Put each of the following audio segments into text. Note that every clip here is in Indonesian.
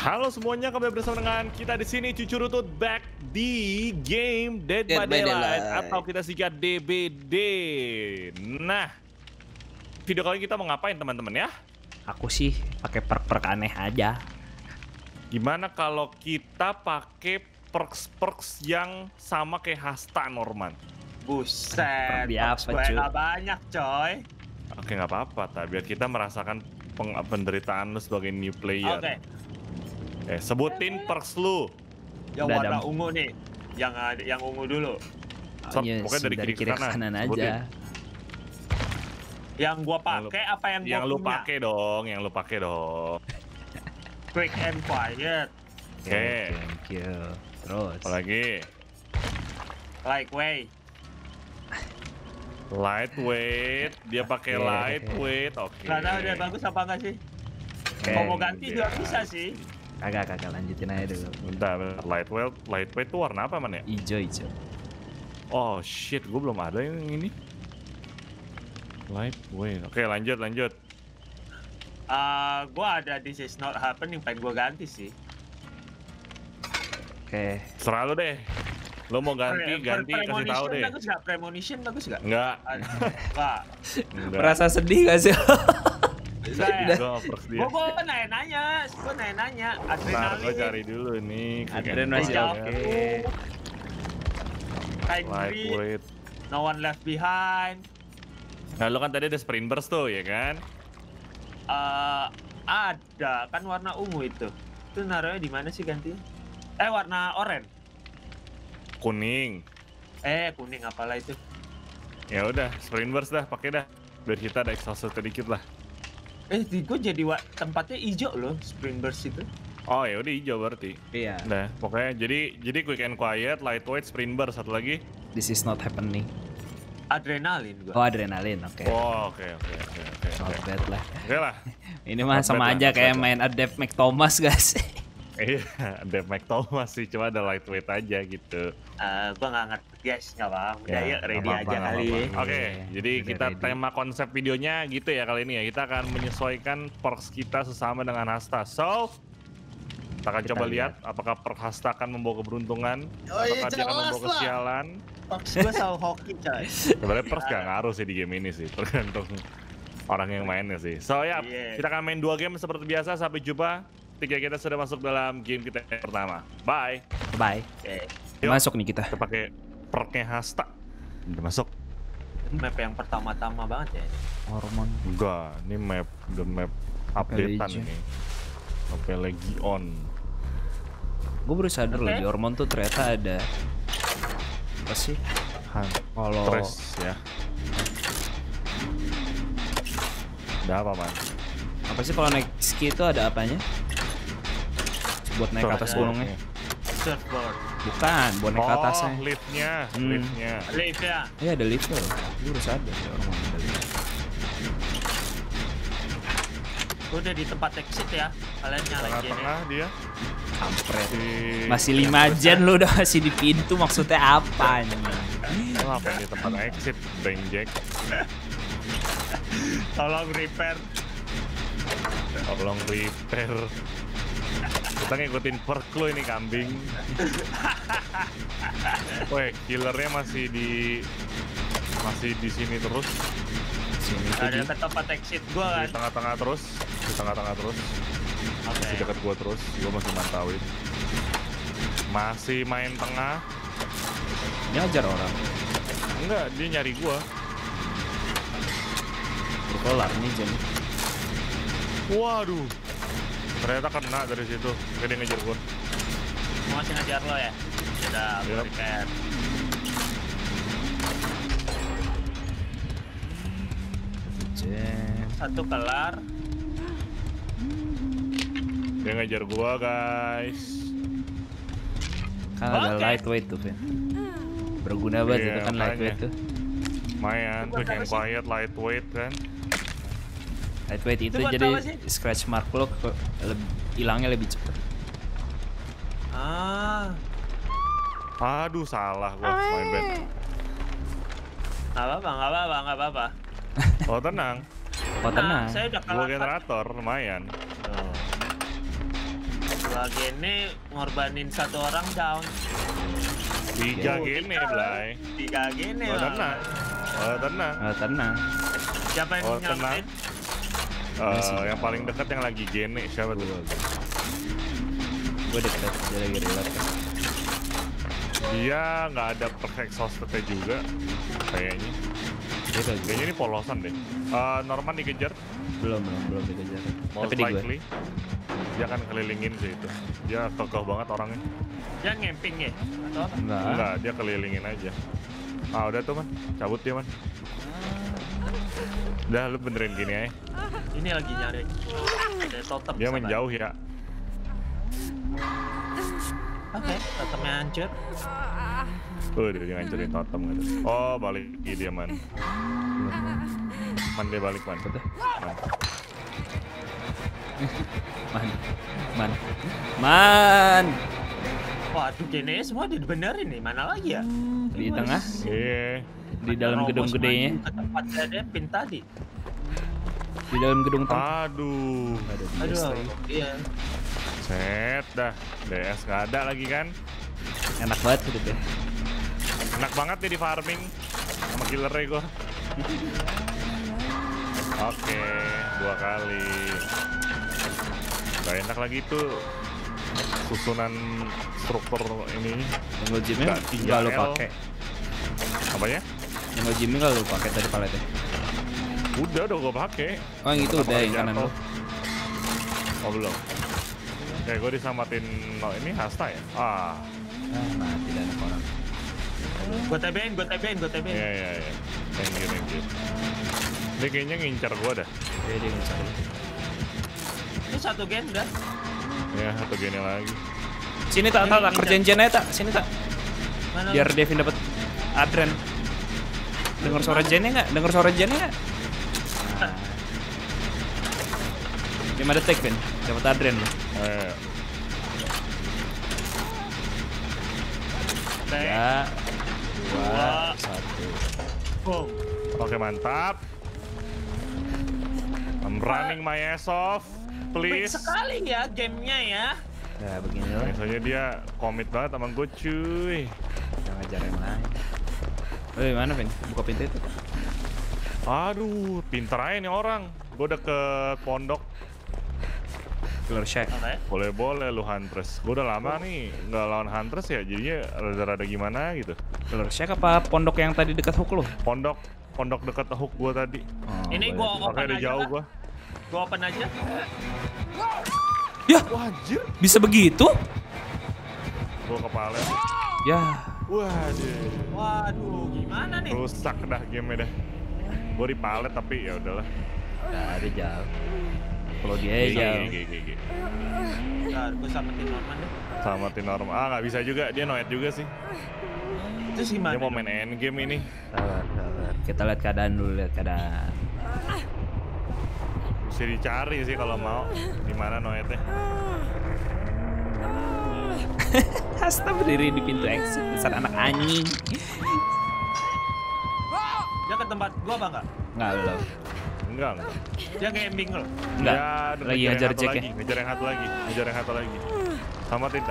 Halo semuanya, kembali bersama dengan kita di sini Cucurutut back di game Dead by Daylight atau kita singkat DBD. Nah, video kali ini kita mau ngapain teman-teman ya? Aku sih pakai perk-perk aneh aja. Gimana kalau kita pakai perks-perks yang sama kayak Hasta, Norman? Buset, Perk apa, gue cuy? nggak banyak coy. Oke, nggak apa-apa, biar kita merasakan penderitaan lu sebagai new player. Oke, Sebutin perks lu. yang Udah warna ada. ungu nih, yang ungu dulu. Pokoknya dari kiri ke kanan, sebutin. aja. Yang gua pakai apa yang gua Yang lu punya? pakai dong, yang lu pakai dong. Quick and quiet, Oke. Thank you. Terus. Apalagi lightweight. lightweight, dia pakai Oke. lightweight, oke. Gak tahu dia bagus apa enggak sih? Oke. Kalau mau ganti juga dia. bisa sih. Kagak lanjutin aja dulu. Bentar, lightweight tuh warna apa man ya? Ijo. Oh shit, gue belum ada yang ini. Lightweight, oke lanjut. Gua ada This Is Not Happening, pengen gua ganti sih. Oke. Serah lu deh. Lo mau ganti, kasih tahu deh. Bagus nggak? Premonition bagus nggak? Enggak. Pak, Enggak. Merasa sedih gak sih? saya. Gua perks dia. Gua nanya-nanya, Ntar gue adrenalin. cari dulu nih. Adren masih Deja oke. vu, Angry, Lightweight. No One Left Behind. Nah lo kan tadi ada sprint burst tuh ya kan? Ada kan warna ungu itu. Itu naruhnya di mana sih gantinya? Warna oranye. Kuning. Kuning apalah itu. Ya udah, sprint burst dah, pakai dah. Biar kita ada exhaust sedikit lah. Gue jadi tempatnya hijau loh, Spring Burst itu. Oh ya udah hijau berarti. Iya. Nah, pokoknya jadi quick and quiet, lightweight, sprint burst, satu lagi. This is not happening. Adrenalin Oh, gua. adrenalin. Oke. Oh, oke. Not bad lah. Oke lah. Ini mah Not sama bad aja lah, kayak not bad main Adept McThomas guys. Iya, ada Mike Thomas sih, cuma ada lightweight aja gitu. Gua nggak ngerti guys, nggak paham. Udah Ya, yuk ready nggak aja apa-apa, kali. nggak apa-apa. Oke, Iya, jadi udah kita ready. tema konsep videonya gitu ya kali ini ya. Kita akan menyesuaikan perks kita sesama dengan Hasta. So, kita akan Kita coba lihat. lihat apakah perk Hasta akan membawa keberuntungan, Oh iya, apakah dia akan jelas membawa lah. kesialan. Fox gua selalu hoki coy. Sebenarnya perks gak ngaruh sih di game ini sih, tergantung orang yang mainnya sih. So ya, Iya. kita akan main 2 game seperti biasa. Sampai jumpa. Ketika kita sudah masuk dalam game kita yang pertama. Bye. Bye. Oke. Yuk. Masuk nih kita. Kita pakai perknya Hasta. Udah masuk. Map yang pertama-tama banget ya ini. Hormon. Enggak, ini map, the map updatean Legion. ini. Map Legion. Gue baru sadar loh Oke. di Hormon tuh ternyata ada apa sih? Kalau Terus ya. Ada apa man? apa sih kalau naik ski itu ada apanya? Buat naik ke atas Surfboard. gunungnya? Surfboard. Bukan, buat naik ke atasnya. Liftnya, Hmm. liftnya. Lift ya. Iya ada liftnya loh. Gue baru sadar di Hormon ada lift. Gua udah di tempat exit ya. Kalian nyalain gen ya. Tengah-tengah dia. Kampret. Di... Masih 5 gen lu udah masih di pintu, maksudnya apa nih? Lo ngapain di tempat exit, Bang Jack? Tolong repair. Tolong repair. Kita ngikutin perk lo ini kambing. Weh, killernya masih di sini terus. Sini tuh Ada di ke tempat exit gua Di kan. tengah-tengah terus. Di tengah-tengah terus. Oke. Di dekat gua terus. Gua masih mantauin. Masih main tengah. ini ajar orang. Enggak, dia nyari gua. Baru kelar nih gen. Waduh. Ternyata kena dari situ. Kayak dia ngejar gua. Mau masih ngajar lo ya? Udah gua Yap. repair. Gen. Satu kelar. Dia ngejar gua, guys. Kan ada Oke. lightweight tuh, Vin. Berguna banget Iya, itu kan makanya. lightweight tuh. Lumayan, Itu buat quick and apa sih? quiet, lightweight kan. Lightweight itu buat jadi apa sih? scratch mark lo hilangnya lebih cepet. Aduh, salah gua, my bad. Nggak apa-apa. Oh, tenang. Oh tenang. Saya udah Gua kalah. generator, lumayan. Tuh. Gua gene ngorbanin satu orang down. 3 gene, Blay. 3 gene. Oh, tenang. Oh, tenang. Oh, tenang. Siapa yang Oh, tenang. nyampein? Yang paling dekat yang lagi gene siapa tuh? Gue deket, dia lagi reload kan. Dia nggak ada perfect exhaustednya juga kayaknya. Kayaknya ini polosan deh. Norman dikejar. Belum dikejar. Most Tapi di gue. likely dia akan kelilingin sih itu. Dia kokoh banget orangnya. Dia ngemping ya? Atau apa? Enggak, dia kelilingin aja. Udah tuh man, cabut dia man. Udah lu benerin gini aja. Ini lagi nyari. Ada totem. Dia sama. menjauh ya. Oke, totemnya hancur. Dia ngancurin totem gitu. Oh, balik dia man. Man dia balik man. Man. Waduh, gene semua dibenerin nih. Mana lagi ya? Di tengah, Iya. di dalam gedung gedenya. Ke tempatnya ada pin tadi. Di dalam gedung tengah. Aduh. Aduh, iya. Set dah. DS nggak ada lagi kan? Enak banget hidupnya. Enak banget nih di farming sama killernya gue. Oke, 2 kali. Gak enak lagi tuh susunan struktur ini. Jungle gymnya Nggak nggak lu 3L. pakai. Apanya? Jungle gymnya nggak lu pakai tadi paletnya. Udah gue pakai. Oh yang itu Kenapa udah yang jatuh? kanan lu. Oh belum. Gue disamatin ini Hasta ya? Mati dan orang. Gue TBN. Iya. Thank you. Dia kayaknya ngincar gue dah. Dia ngincar. Itu satu gen udah. Ya, satu gini lagi. Sini tak kerjain Jen aja tak. Sini tak. Mana Biar Devin dapat Adren. Dengar suara Jennya nggak? 5 detik Vin, dapat Adren lu. Ya, 2, 1. Boom. Oke, mantap. I'm running my ass off, Quick please. sekali ya gamenya ya. Ya begini lah. Misalnya dia komit banget sama gue cuy. Jangan ngajar yang lain. Mana Vin? Buka pintu itu. Aduh, pinter aja nih orang. Gue udah ke pondok. Killer Shack. Oke. Boleh lu Huntress. Gue udah lama nih nggak lawan Huntress ya, jadinya rada-rada gimana gitu. Killer Shack apa pondok yang tadi dekat hook lu? Pondok dekat hook gue tadi. Oh, Ini boleh. gua Makanya open udah aja. jauh Kak. gue. Gua open aja. Ya, Wah anjir. bisa begitu? Gue kepala. Ya, Waduh. Waduh, gimana nih? Rusak dah game dah. Gue di palet tapi ya udahlah. dari jauh. Kalau dia jauh. GG. Bentar, gua samatin Norman deh. Sama tim normal. Nggak bisa juga, dia noet juga sih. Terus gimana? Dia mau main end game ini. Sabar. Kita lihat keadaan dulu, Bisa dicari sih kalau mau. Di mana noetnya? Hasta berdiri di pintu exit besar anak anjing. Dia ke tempat gua apa enggak? Enggak belum. Enggak. Dia gaming lo. Enggak. Ya, udah Lagi ngejar ngejar yang satu Jack ya. lagi, ngejar yang satu lagi. Sama Tinta.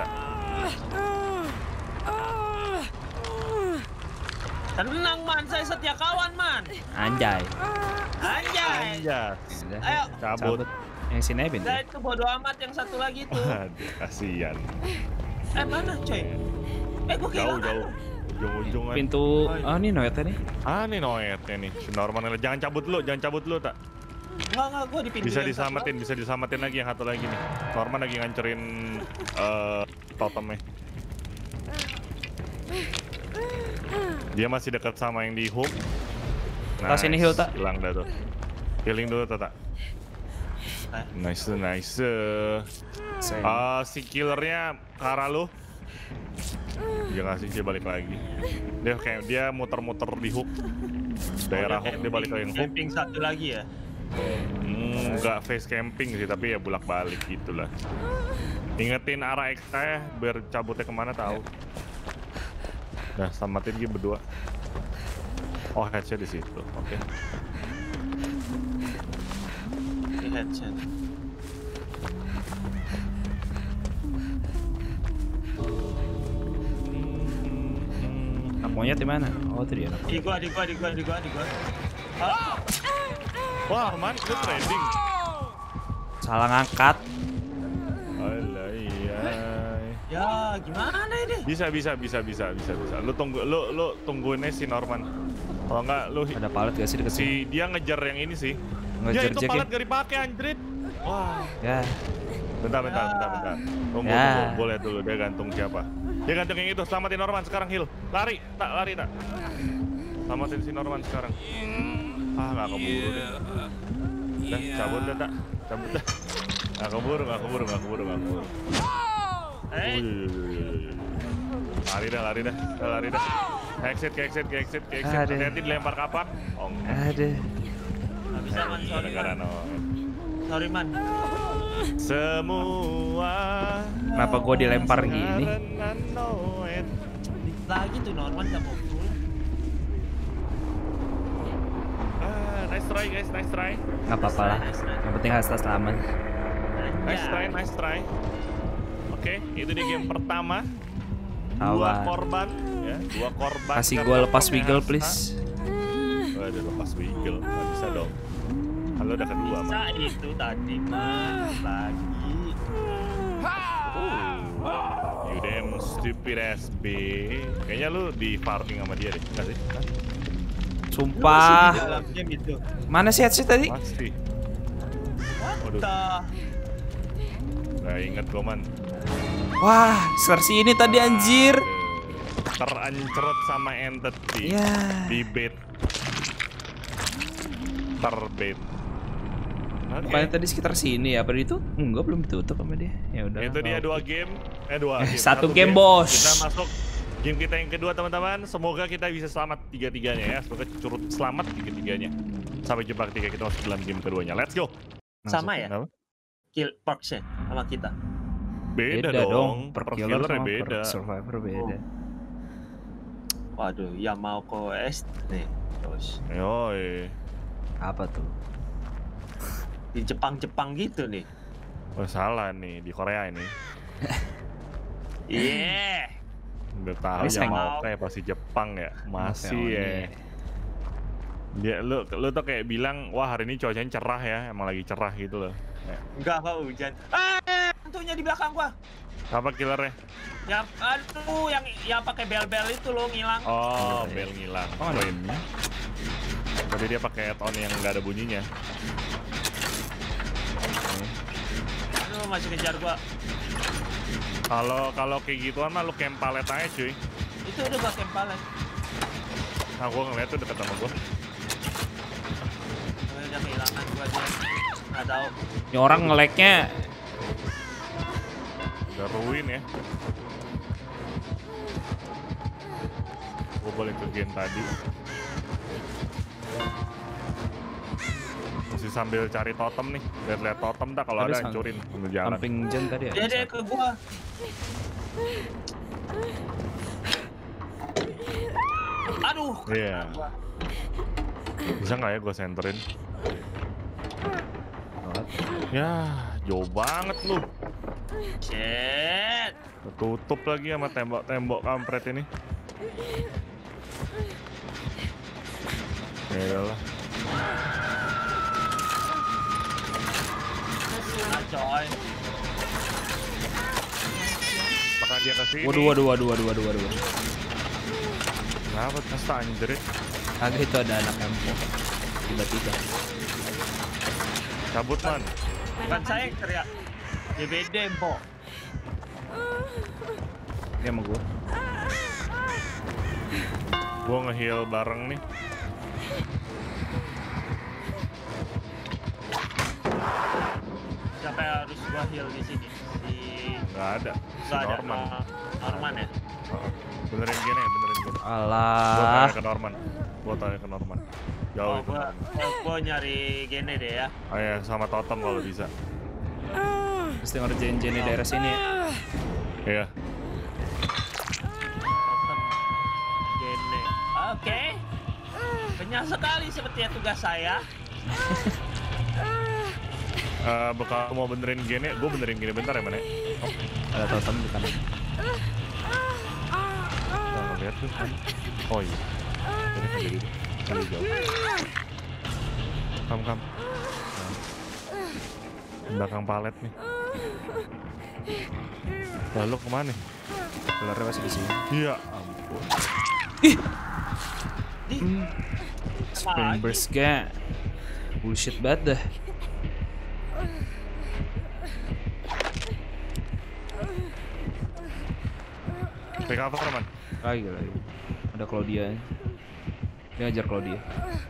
Tenang man, saya setia kawan man. Anjay. Anjay. Anjas. Udah, Ayo. Cabut. Yang sini aja pintu. Saya itu bodo amat yang satu lagi tuh. Aduh, kasihan. Mana coy? Gua kehilangan. Jauh. Ujung-ujungan. Pintu. Oh, ini noetnya nih. Nih noetnya nih. Si Norman, jangan cabut lu, tak. Enggak, gua di pintu. Bisa yang satu disamatin lagi yang satu lagi nih. Norman lagi ngancurin totemnya. Dia masih dekat sama yang di hook. Tas ini heal, tak? Hilang dah tuh. Healing dulu, tak. Nice. Si killernya ke arah lu. Dia ngasih dia balik lagi. Dia muter-muter di hook. Daerah hook dia balik ke yang hook. Camping satu lagi ya. Enggak face camping sih, tapi ya bolak-balik gitulah. Ingetin arah X biar cabutnya kemana tahu. Nah, samatin dia berdua. Oh, headshot di situ. Oke. Di headset. monyet di mana? Oh, itu dia. Di gua. Ah, Wah, Arman, itu trending. Salah ngangkat. Alah, iya. ya gimana ini? Bisa. Lu tungguinnya si Norman. Kalau enggak lu Ada palet gak sih deket sini? dia ngejar yang ini sih. Ngejar Ya itu Jack palet gak dipakai anjrit. Wah. Ya. Bentar. Tunggu, gue lihat dulu dia gantung siapa. Dia gantung yang itu, selamatin Norman sekarang, Hil. Lari tak. Selamatin si Norman sekarang. Ah, nggak keburu deh. Dah, cabut dah. Nggak keburu. Lari dah. Exit. Hati-hati dilempar kapak. Oh, Ada. Nggak bisa man, sorry gara-gara man. Noed. Sorry man. Semua. Kenapa gua dilempar gini? karena Noed. Lagi tuh Norman nggak mau pulang. Nice try guys, nice try. Nggak apa-apa lah. Yang penting Hasta selamat. Nice try. Oke, itu di game pertama. Dua Awan. korban, ya. Dua korban. Kasih karena gua lepas Tommy wiggle Hasta. please. Waduh, lepas wiggle. Nggak bisa dong. Halo, udah kedua, Bisa man. itu tadi man. Lagi. You damn stupid ass bitch. Kayaknya lu di farming sama dia deh, nggak sih? Hah? Sumpah. Di dalam game itu. Mana sih headset tadi? Pasti. What Waduh. the? Gak inget gue, man. Wah, versi ini tadi anjir. Terancrot sama entity. Ya. Di bait. Terbait. Oke. Bukannya tadi sekitar sini ya? Apa itu? Enggak, belum ditutup sama dia. Ya udah. Itu dia dua game. Dua game. Satu game, bos. Kita masuk game kita yang kedua, teman-teman. Semoga kita bisa selamat tiga-tiganya ya. Semoga curut selamat tiga-tiganya. Sampai jumpa ketika kita masuk dalam game keduanya. Let's go. Sama ya? Kenapa? Kill Parks-nya sama kita. Beda dong. Per Per killer killernya sama beda. per survivor beda. Waduh, Yamaoko S nih. Terus Yoi. Apa tuh? di Jepang gitu nih. Oh, salah nih di Korea ini. Iya. Udah tahu Ini yang sayang. mau kayak pasti Jepang ya. Masih Oke, ya. ini. Dia lu tuh kayak bilang, wah hari ini cuacanya cerah ya, emang lagi cerah gitu loh. Kayak, Enggak kok hujan. Hantunya di belakang gua. apa killernya? Yang aduh yang pakai bel-bel itu loh ngilang. Oh, bel ngilang. Oh, ada. Poin. Tadi dia pakai on yang nggak ada bunyinya. Aduh masih kejar gua. Kalau kayak gituan mah lu camp palet aja cuy. Itu udah gua kempalan. Nah gua ngeliat tuh deket sama gua. Udah kehilangan gua aja. Nggak tahu. Ini orang nge-lag-nya Udah ruin ya. Gua balik ke game tadi. Masih sambil cari totem nih. Lihat-lihat totem dah kalau Tadi ada hancurin sambil jalan. samping Jen tadi ya. Dia ke gua. Aduh. Iya. Bisa nggak ya gua senterin? Ya, jauh banget lu. Shit. Tutup lagi sama tembok kampret ini. Ya lah. Nah, coy. Apakah dia kesini? Waduh. Kenapa Hasta anjrit? Kagak itu ada anak empo. Tiba-tiba. Cabut man. Bukan saya yang teriak. DBD, Mbok. Dia sama gua. Gua nge-heal bareng nih. Siapa yang harus gua heal di sini? Di Nggak ada. Si nggak ada. Norman. Norman ya? Heeh. Benerin gini ya, benerin gua. Gua Alah. tanya ke Norman. Jauh Oh, itu Norman. gua nyari gene deh ya. Oh ya, sama totem kalau bisa. Mesti ngerjain Jen di daerah sini ya. Iya. Totem gene. Oke. Banyak sekali sepertinya tugas saya. Bakal mau benerin gini, gue benerin gini bentar ya mana? Ada totem di kanan. lihat tuh. Oh iya. Ini kan jadi jauh. Kam. Nah. Belakang palet nih. Lalu kemana? Keluarnya masih di sini. Iya ampun. Spring burst gak? Bullshit banget dah. Recover man. Lagi. Ada Claudia. Dia ngajar Claudia.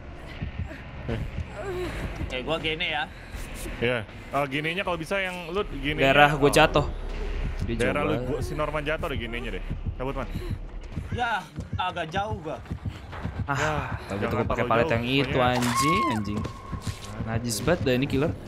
Gua gini ya. Iya. Gininya kalau bisa yang lu gini. Daerah gue jatuh. Dia Daerah coba. lu si Norman jatuh deh gininya deh. Cabut man. Ya, agak jauh gua. Tapi jangan gue pakai terlalu palet jauh, yang itu pokoknya. anjing. Najis banget dah ini killer.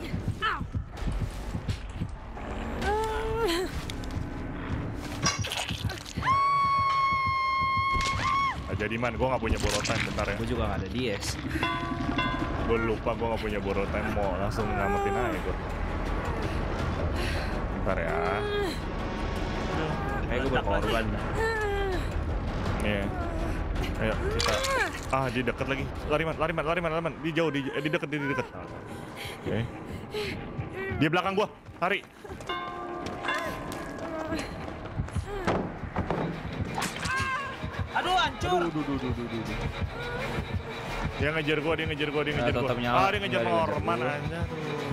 Jadi man, gue gak punya borotan bentar ya. Gue juga gak ada DS. Gue lupa gue gak punya borotan, mau langsung ngamatin aja gue. Bentar ya. Kayak gue berkorban. Iya. Ayo kita. Di deket lagi. Lari man. Di jauh, di deket. Oke. Dia belakang gua. Lari. Aduh, hancur. Dia ngejar gua. tetap nyala. Dia ngejar Norman aja.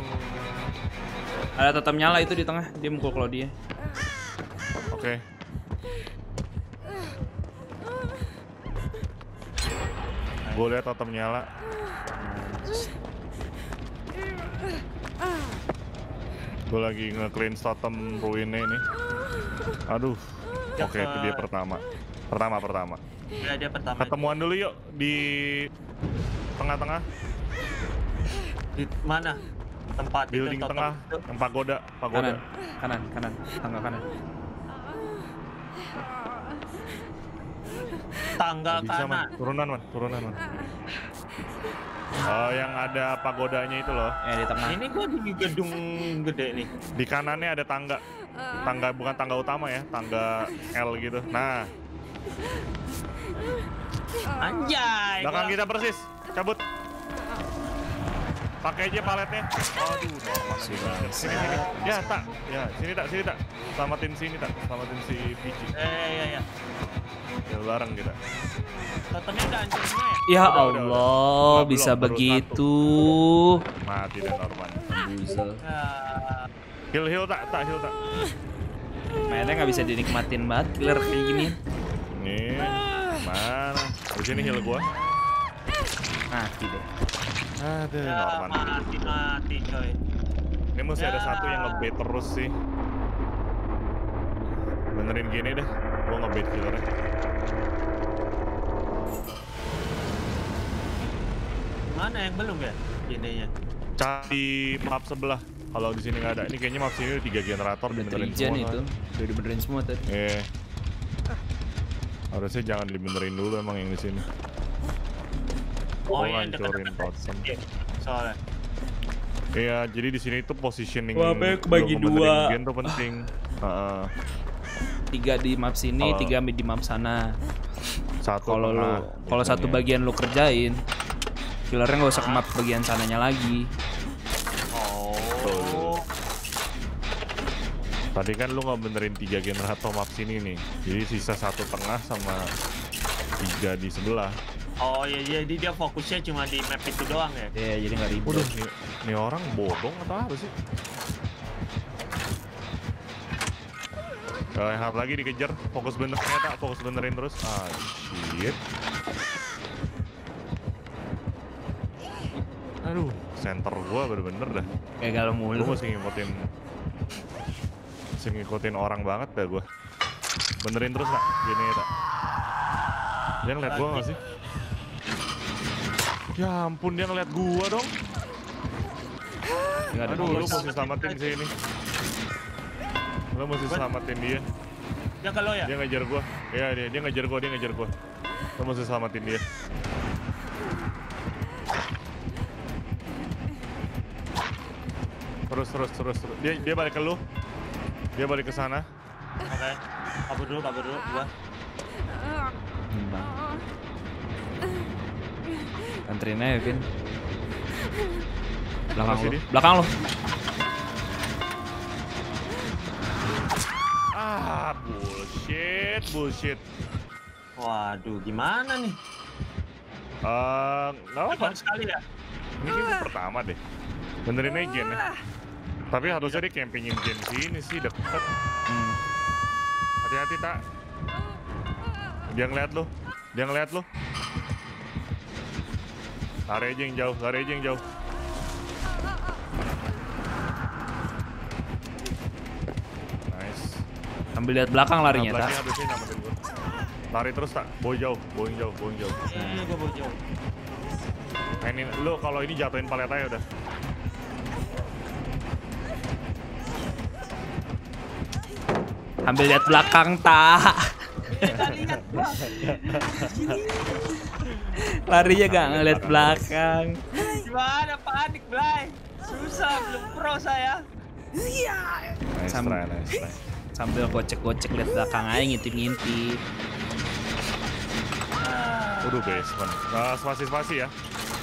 Ada tetap nyala itu di tengah. Dia mukul Claudia. Oke. Gue lihat tetap nyala. Gue lagi nge-clean totem ruinnya ini. Aduh. Oke, itu dia pertama. Ya, dia pertama. Ketemuan dulu yuk di tengah-tengah. Di mana? Tempat Building itu, tengah, itu. yang pagoda. Kanan. Tangga kanan. Tangga Bisa man, kanan. turunan man. Oh, yang ada pagodanya itu loh. Di tengah. Ini gua di gedung gede nih. Di kanannya ada tangga. Tangga bukan tangga utama ya, tangga L gitu. Nah, Anjay. belakang kita persis. Cabut. Pakai aja paletnya. Aduh, Norman lagi. Sini. Ya, tak. Ya, sini tak. Selamatin si Pici. Ya. Ya, bareng kita. Totemnya udah hancur semua ya? Ya Udah. Allah, Belum, bisa baru begitu. Mati deh Norman. Buzel. Ya. Heal tak. Mainnya nggak bisa dinikmatin banget killer kayak gini. Nih, mana? Habis ini heal gua. Mati deh. Aduh, Ya, Norman. mati coy. Ini mesti ada Ya. satu yang ngebait terus sih. Benerin gini deh, gua ngebait killernya. Mana yang belum ya? Ininya. Cari map sebelah. Kalau di sini nggak ada, ini kayaknya map sini 3 generator Udah dibenerin trigen semua. itu. Udah dibenerin semua tadi. Iya. Harusnya jangan dibenerin dulu emang yang di sini. Oh, Gua yang ngancurin dekat-dekat totem. sedikit, soalnya. Iya, jadi di sini tuh positioning Wah, apa ya, kebagi lu ngebenerin dua. gen tuh penting. Heeh. 3 di map sini, Kalau- 3 di map sana. Satu Kalau satu biasanya. bagian lu kerjain, killernya nggak usah ke map bagian sananya lagi. Oh. Tadi kan lu nggak benerin 3 generator map sini nih. Jadi sisa 1 tengah sama 3 di sebelah. Oh iya, jadi dia fokusnya cuma di map itu doang ya? Ya, jadi nggak ribet. Waduh, nih orang bodong atau apa sih? Hard lagi dikejar, fokus benerin terus. Shit. Aduh, center gua bener-bener dah. Gagal mulu. Gua mesti ngikutin orang banget dah gua. Benerin terus tak? Gini tak? Dia ngeliat gua gak sih? Ya ampun, dia ngeliat gua dong. Nggak ada Aduh, lu bos. mesti selamatin sini. Lu mesti selamatin dia. Ya kalau ya? Dia ngejar gua. Iya, dia ngejar gua. Lu mesti selamatin dia. Terus. Dia balik ke lu. Dia balik ke sana. Oke. Kabur dulu gua. Bang. Anterin aja, Vin. Belakang lu. Belakang lu. Ah, bullshit. Waduh, gimana nih? Nggak apa-apa. Sekali ya. Ini kayaknya pertama deh. Benerin aja gen ya. Tapi harusnya dia campingin gen sini sih deket. Hati-hati tak. Dia ngeliat lu. Lari aja yang jauh. Nice. Sambil lihat belakang larinya, Nah, tak? harusnya nyamatin gua. Lari terus tak, bawa jauh. Iya, gua bawa jauh. Mainin lu kalau ini jatuhin palet aja udah. Sambil lihat belakang, tak? Larinya gak ngeliat belakang. Gimana panik, Blay? Susah, belum pro saya. Nice try. Sambil gocek-gocek lihat belakang aja, ngintip-ngintip. Waduh, basement. Spasi ya.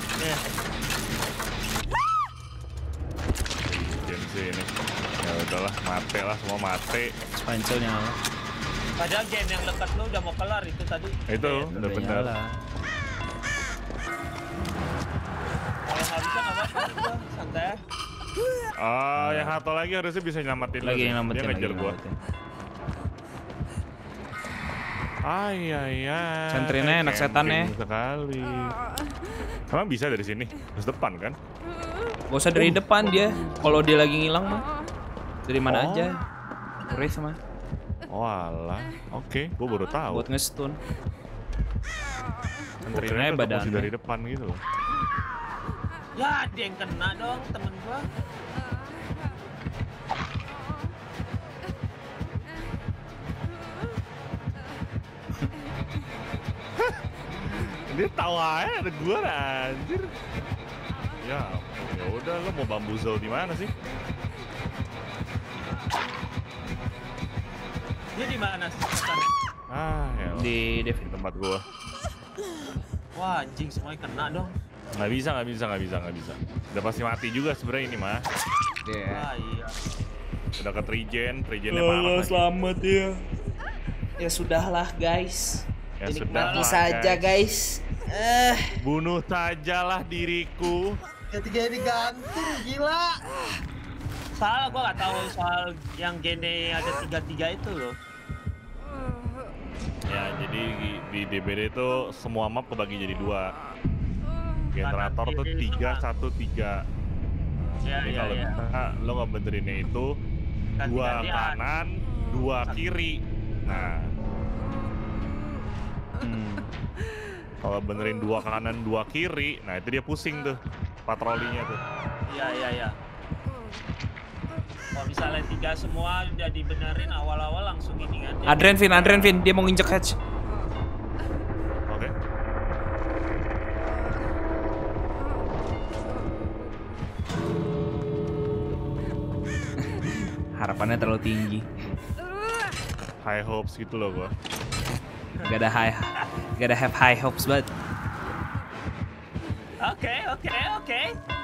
Gen sini. Ya udahlah, mate lah, semua mate. Spancelnya apa? Padahal gen yang dekat lu udah mau kelar itu tadi. Itu udah bener. Kalau nggak bisa nggak apa-apa, santai. Yang satu lagi harusnya bisa nyelamatin lu. Dia ngejar gua. Sentrinnya enak setannya. Sekali. Emang bisa dari sini? Terus depan kan? Gak usah dari depan dia. Kalau dia lagi ngilang mah. Dari mana aja. Race mah. Oh alah. Oke, gua baru tahu. Buat nge-stun. Sentrinnya badannya dari depan gitu loh. Ya, dia yang kena dong, temen gua. Dia tahu aja ada gua anjir. Ya udah, lo mau bambuzel di mana sih? Dia di mana sih? Ya Di Devin. tempat gua. Wah, anjing semuanya kena dong. Nggak bisa. Udah pasti mati juga sebenarnya ini mah. Wah, iya. Udah ke regennya parah. Selamat ya. Ya sudahlah guys. Ya Dinikmati sudahlah, saja guys. Bunuh sajalah diriku. Ketika digantung, gila. Salah, gua nggak tahu soal yang gene ada 3-3 itu loh. Ya jadi di DBD itu semua map kebagi jadi 2. Generator tuh 3-1-3. Jadi kalau lo nggak benerinnya itu 2 kanan, 2 kiri. Nah, kalau benerin 2 kanan, 2 kiri, nah itu dia pusing tuh patrolinya tuh. Iya. Kalau misalnya 3 semua udah dibenerin awal-awal langsung ini kan. Adren Vin, dia mau nginjek hatch. Oke. Harapannya terlalu tinggi. High hopes gitu loh gua. Gotta have high hopes but. Oke.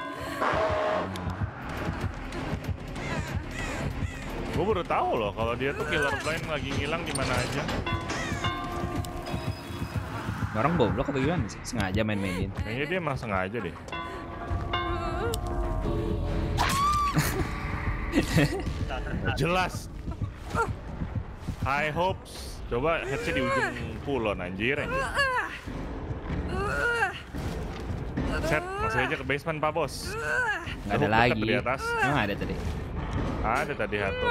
Gua baru tahu loh kalau dia tuh killer blind lagi ngilang di mana aja. Orang goblok apa gimana sih? Sengaja main-mainin. Kayaknya dia emang sengaja deh. Jelas. High hopes. Coba headset di ujung pulon anjir. Set, masih aja ke basement Pak Bos. Nggak ada lagi. Di atas. Emang ada tadi? Ada tadi satu.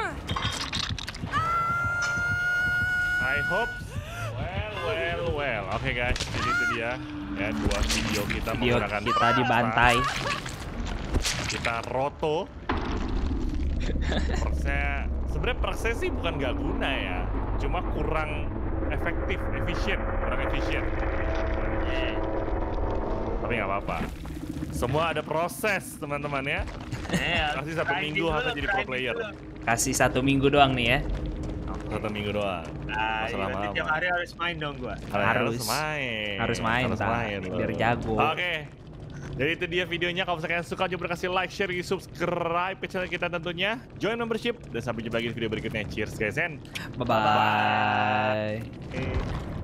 High hopes. Well. Oke guys, jadi itu dia ya 2 video kita menggunakan Kita dibantai. Kita roto. Sebenarnya persnya sih bukan nggak guna ya, cuma kurang efisien. Tapi nggak apa-apa. Semua ada proses teman-teman ya. Kasih 1 minggu harus jadi pro player. Kasih 1 minggu doang nih ya. 1 minggu doang. Nah, Masalah berarti lama. tiap hari harus main dong gua. Harus main. Harus main, loh. biar jago. Oke. Jadi itu dia videonya. Kalau misalkan suka, jangan lupa kasih like, share, subscribe ke channel kita tentunya. Join membership dan sampai jumpa lagi di video berikutnya. Cheers guys and Bye bye. Oke.